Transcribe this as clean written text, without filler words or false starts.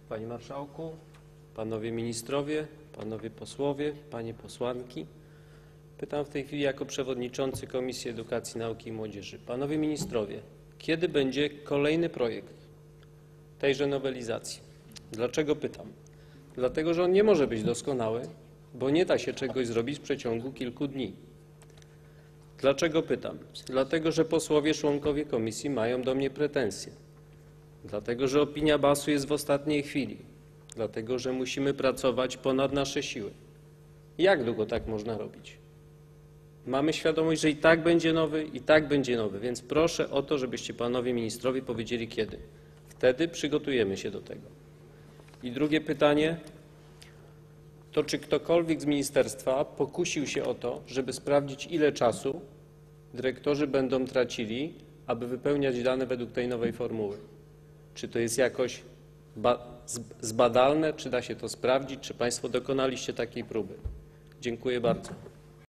Panie Marszałku, Panowie Ministrowie, Panowie Posłowie, Panie Posłanki. Pytam w tej chwili jako Przewodniczący Komisji Edukacji, Nauki i Młodzieży. Panowie Ministrowie, kiedy będzie kolejny projekt tejże nowelizacji? Dlaczego pytam? Dlatego, że on nie może być doskonały, bo nie da się czegoś zrobić w przeciągu kilku dni. Dlaczego pytam? Dlatego, że posłowie członkowie komisji mają do mnie pretensje. Dlatego, że opinia BAS-u jest w ostatniej chwili. Dlatego, że musimy pracować ponad nasze siły. Jak długo tak można robić? Mamy świadomość, że i tak będzie nowy, więc proszę o to, żebyście panowie ministrowie powiedzieli kiedy. Wtedy przygotujemy się do tego. I drugie pytanie, to czy ktokolwiek z ministerstwa pokusił się o to, żeby sprawdzić, ile czasu dyrektorzy będą tracili, aby wypełniać dane według tej nowej formuły? Czy to jest jakoś zbadalne, czy da się to sprawdzić, czy państwo dokonaliście takiej próby? Dziękuję bardzo.